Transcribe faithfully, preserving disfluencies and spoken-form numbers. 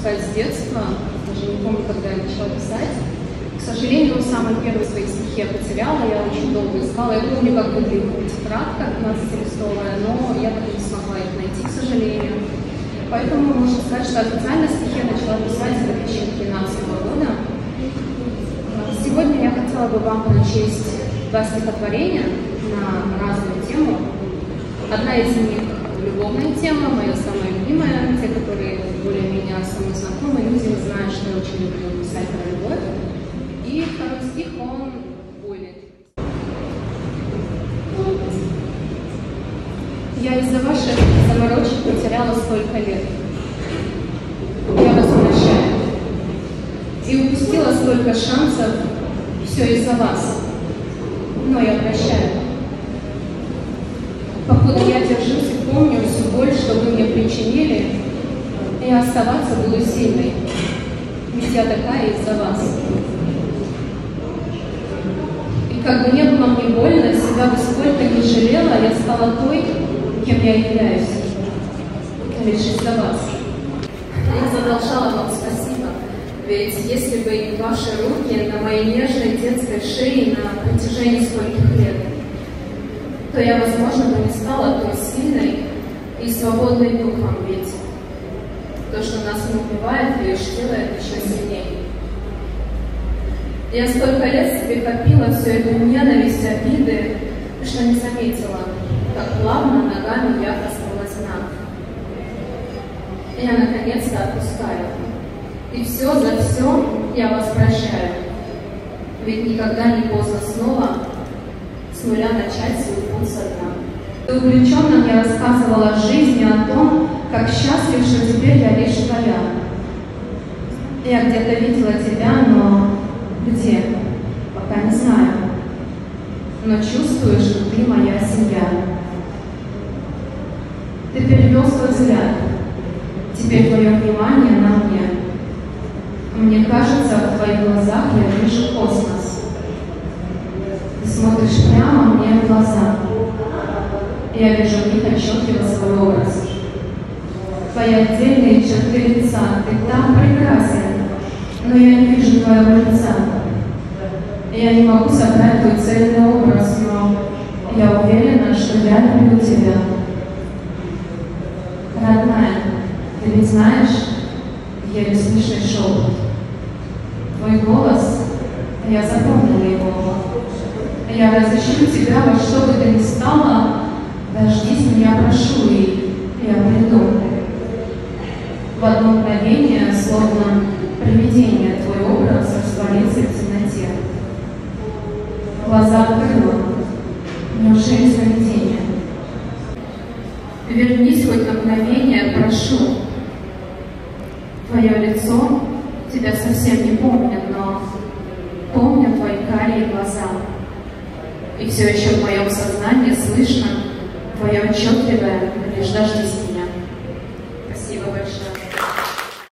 сказать, с детства, даже не помню, когда я начала писать. К сожалению, самые первые свои стихи я потеряла, я очень долго искала. Я помню, как выглядела тетрадка пятнадцатилистовая, но я так и не смогла их найти, к сожалению. Поэтому можно сказать, что официально стихи я начала писать с две тысячи тринадцатого года. Сегодня я хотела бы вам прочесть два стихотворения на разную тему. Одна из них — любовная тема, моя самая любимая, те, которые более-менее со мной знакомы, люди знают, что я очень люблю писать про любовь. И второй стих, он более. Я из-за ваших заморочек потеряла столько лет. Я вас прощаю. И упустила столько шансов, все из-за вас. Но я прощаю. Покуда я держусь и помню всю боль, что вы мне причинили, я оставаться буду сильной, ведь я такая из-за вас. И как бы не было мне больно, себя бы сколько ни жалела, я стала той, кем я являюсь, лишь из-за вас. Я задолжала вам спасибо, ведь если бы не ваши руки на моей нежной детской шее на протяжении скольких лет, то я, возможно, бы не стала той сильной и свободной духом, ведь то, что нас не убивает, лишь делает еще сильнее. Я столько лет себе копила всю эту ненависть, обиды, что не заметила, как плавно ногами я коснулась дна. Я наконец-то отпускаю. И все за все я вас прощаю. Ведь никогда не поздно снова с нуля начать свой путь со дна. Ты увлеченно мне рассказывала о жизни, о том, как счастлив, что теперь я лишь твоя. Я где-то видела тебя, но где? Пока не знаю. Но чувствую, что ты моя семья. Ты перевел свой взгляд. Теперь твое внимание на мне. Мне кажется, в твоих глазах я вижу космос. Ты смотришь прямо мне в глаза. Я вижу в них отчетливо свой образ. Твои отдельные черты лица, ты так прекрасен, но я не вижу твоего лица. Я не могу собрать твой цельный образ, но я уверена, что я люблю тебя. Родная, ты ведь знаешь, еле слышный шепот. Твой голос, я запомнила его. Я разыщу тебя во что бы то ни стало. Дождись меня, прошу, и я приду. В одно мгновение, словно привидение, твой образ растворится в темноте. Глаза открыла. Неужели сновидение? Вернись хоть на мгновение, прошу. Твое лицо тебя совсем не помнит, но помню твои карие глаза. И все еще в моем сознании слышно твое отчетливое «лишь дождись